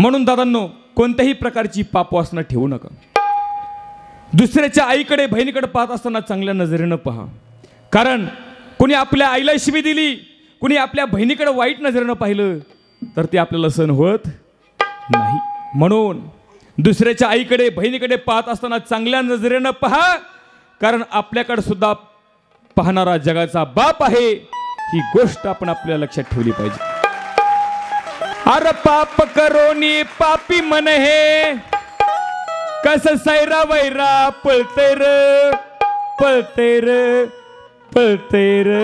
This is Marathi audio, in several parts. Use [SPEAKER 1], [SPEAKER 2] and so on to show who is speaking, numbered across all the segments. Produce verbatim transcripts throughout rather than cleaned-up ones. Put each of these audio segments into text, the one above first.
[SPEAKER 1] म्हणून दादांनो, कोणत्याही प्रकारची पापवासना ठेवू नका. दुसऱ्याच्या आईकडे बहिणीकडे पाहत असताना चांगल्या नजरेनं पहा. कारण कुणी आपल्या आईला शिवी दिली, कुणी आपल्या बहिणीकडे वाईट नजरेनं पाहिलं तर ते आपल्याला सहन होत नाही. म्हणून दुसऱ्याच्या आईकडे बहिणीकडे पाहत असताना चांगल्या नजरेनं पहा. कारण आपल्याकडे सुद्धा पाहणारा जगाचा बाप आहे, ही गोष्ट आपण आपल्या लक्षात ठेवली पाहिजे. अरे पाप करोनी पापी मन हे, कस सैरा वैरा पळतय र पळतय र पळतय र.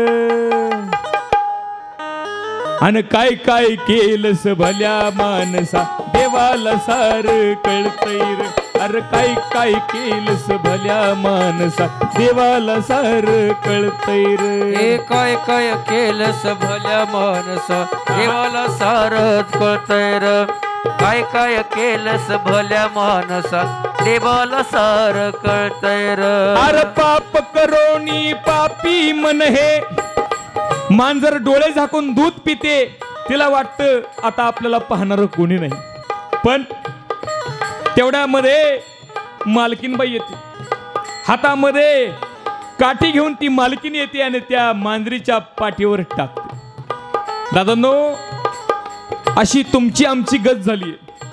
[SPEAKER 1] अन काय काय केलंस भल्या मानसा, देवाला सार कळतय र. अरे काय काय केलंस भल्या मानसा, देवाला सार कळतय र.
[SPEAKER 2] हे काय काय केलंस भल्या मानसा, देवाला सार कळतय र. काय काय केलंस भल्या मानसा, देवाला सार कळतय र.
[SPEAKER 1] अरे पाप करोनी पापी मन हे, मांजर डोळे झाकून दूध पिते, तिला वाटतं आता आपल्याला पाहणारं कोणी नाही. पण तेवढ्यामध्ये मालकीनबाई येते, हातामध्ये काठी घेऊन ती मालकीन येते आणि त्या मांजरीच्या पाठीवर टाकते. दादांनो, अशी तुमची आमची गत झाली.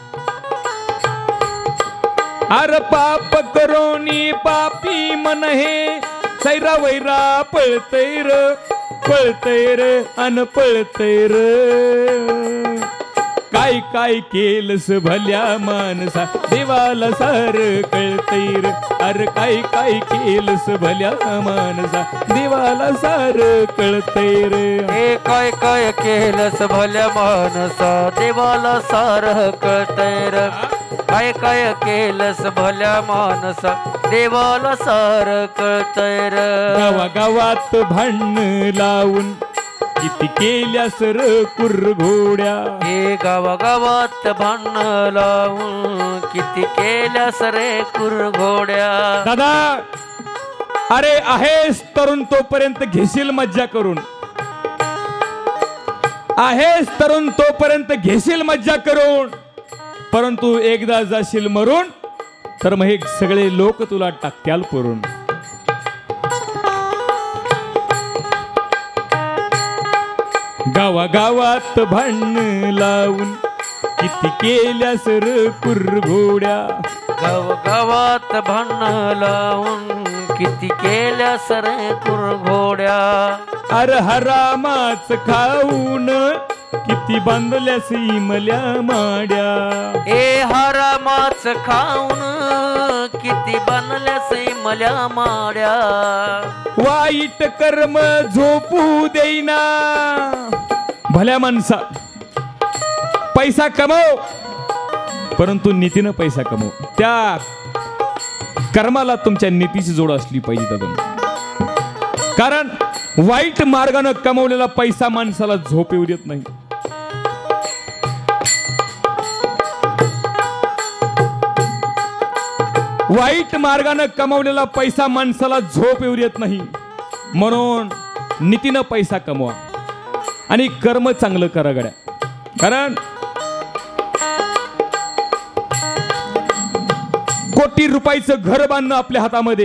[SPEAKER 1] अरे पाप करोनी पापी मन हे, सैरा वैरा पळतय र पळतय र अन पळतय र. काय काय केलंस भल्या मानसा, देवाला सार कळतय र. अरे काय काय केलंस भल्या मानसा, देवाला सार कळतय र.
[SPEAKER 2] हे काय काय केलंस भल्या मानसा, देवाला सार कळतय र. काय काय केलंस भल्या मानसा, देवाला सार कळतय र.
[SPEAKER 1] गावागावात भांडण लावून किती केल्यास र कुरघोड्या.
[SPEAKER 2] हे गावागावात भांडण लावून किती केल्यास रे कुरघोड्या.
[SPEAKER 1] दादा, अरे आहेस तरुण तोपर्यंत घेशील मज्जा करून, आहेस तरुण तोपर्यंत घेशील मज्जा करून, परंतु एकदा जाशील मरून तर मग हे सगळे लोक तुला टाकत्याल पुरून. गावागावात भांडण लावून किती केल्यास र कुरघोड्या.
[SPEAKER 2] गावागावात भांडण लावून किती केल्यास रे कुरघोड्या.
[SPEAKER 1] अरे हरामाच खाऊन किती बांधल्यास इमल्या माड्या.
[SPEAKER 2] ए हरामाच खाऊन किती बांधल्यास इमल्या माड्या.
[SPEAKER 1] वाईट कर्म झोपू देईना. भल्या माणसा, पैसा कमव परंतु नीतीनं पैसा कमव. त्या कर्माला तुमच्या नीतीची जोड असली पाहिजे दादा. कारण वाईट मार्गाने कमवलेला पैसा माणसाला झोप येऊ देत नाही. वाईट मार्गाने कमवलेला पैसा माणसाला झोप येऊ देत नाही. म्हणून नीतीनं पैसा कमवा आणि कर्म चांगलं करा गड्या. कारण कोटी रुपयाचं घर बांधणं आपल्या हातामध्ये,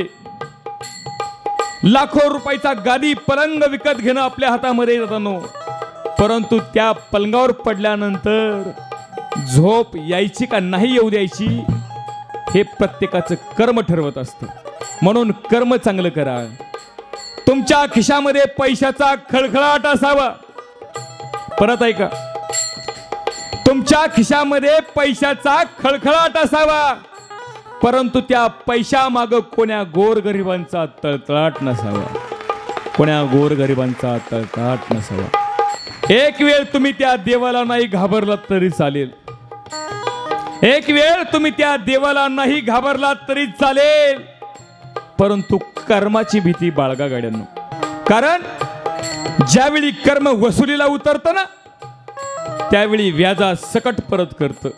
[SPEAKER 1] लाखो रुपयाचा गादी पलंग विकत घेणं आपल्या हातामध्ये जातानो, परंतु त्या पलंगावर पडल्यानंतर झोप यायची का नाही येऊ द्यायची हे प्रत्येकाचं कर्म ठरवत असतं. म्हणून कर्म चांगलं करा. तुमच्या खिशामध्ये पैशाचा खळखळाट असावा. परत ऐका, तुमच्या खिशामध्ये पैशाचा खळखळाट असावा, परंतु त्या पैशा माग कोण्या गोरगरिबांचा तळतळाट नसावा. कोण्या गोरगरिबांचा तळतळाट नसावा. एक वेळ तुम्ही त्या देवाला नाही घाबरलात तरी चालेल. एक वेळ तुम्ही त्या देवाला नाही घाबरलात तरी चालेल, परंतु कर्माची भीती बाळगा गाड्यांनो. कारण ज्यावेळी कर्म वसुलीला उतरतं ना, त्यावेळी व्याजा सकट परत करतं.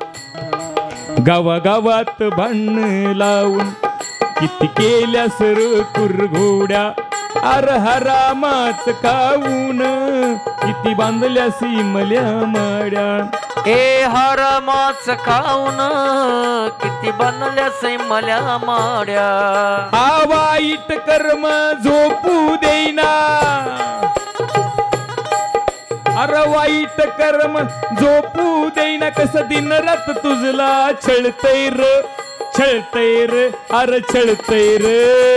[SPEAKER 1] गावागावात भांडण लावून किती केल्या सर कुरघोड्या. अर हरामाच खाऊन किती बांधल्या सिमल्या माड्या.
[SPEAKER 2] ए हरमाच खाऊन किती बनल्या सैमल्या माड्या
[SPEAKER 1] हा वाईट कर्म झोपू देईना अरे वाईट कर्म झोपू देईना कस दिन रात तुझला छळतय र छळतय र अरे छळतय र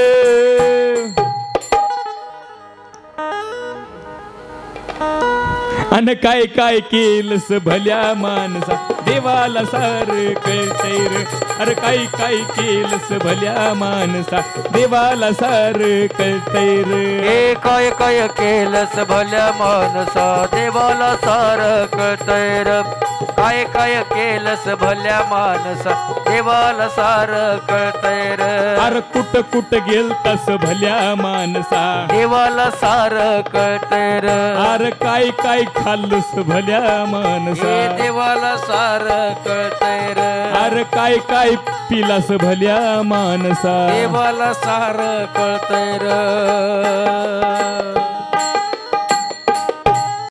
[SPEAKER 1] अन काय काय केलंस भल्या माणसा देवाला सार कळतय र अरे काय काय केलंस भल्या माणसा देवाला सार कळतय र
[SPEAKER 2] ए काय काय केलंस भल्या माणसा देवाला सार कळतय र काय काय केलंस भल्या माणसा देवाला सार कळतय र
[SPEAKER 1] अरे कुठ कुठ गेलतास भल्या माणसा
[SPEAKER 2] देवाला सार कळतय र
[SPEAKER 1] अरे काय काय खाल्लस भल्या माणसा
[SPEAKER 2] ए देवाला सार कळतय र
[SPEAKER 1] अरे काय काय पिलास भल्या माणसा
[SPEAKER 2] देवाला सार कळतय र